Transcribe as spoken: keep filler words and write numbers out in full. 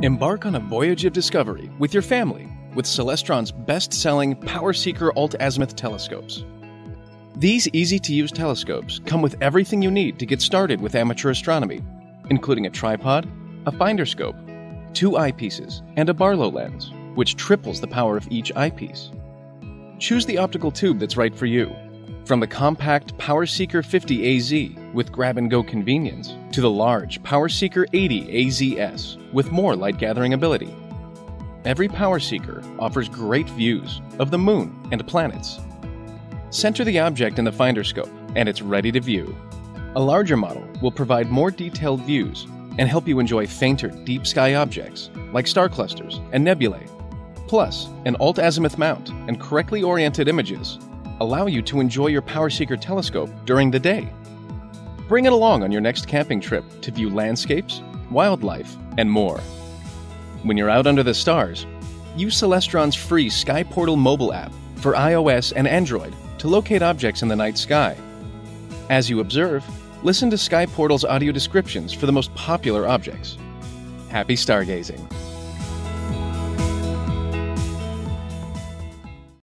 Embark on a voyage of discovery with your family with Celestron's best-selling PowerSeeker Alt-Azimuth telescopes. These easy-to-use telescopes come with everything you need to get started with amateur astronomy, including a tripod, a finder scope, two eyepieces, and a Barlow lens, which triples the power of each eyepiece. Choose the optical tube that's right for you, from the compact PowerSeeker fifty A Z with grab-and-go convenience to the large PowerSeeker eighty A Z S with more light-gathering ability. Every PowerSeeker offers great views of the moon and planets. Center the object in the finder scope, and it's ready to view. A larger model will provide more detailed views and help you enjoy fainter deep sky objects like star clusters and nebulae. Plus, an Alt-Azimuth mount and correctly oriented images allow you to enjoy your PowerSeeker telescope during the day. Bring it along on your next camping trip to view landscapes, wildlife, and more. When you're out under the stars, use Celestron's free Sky Portal mobile app for iOS and Android to locate objects in the night sky. As you observe, listen to Sky Portal's audio descriptions for the most popular objects. Happy stargazing!